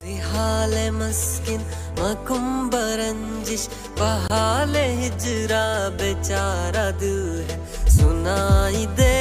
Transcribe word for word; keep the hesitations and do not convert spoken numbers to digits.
हाले मस्किन मकुम्ब रंजिश बहाले हिजरा बेचारा दिल है सुनाई दे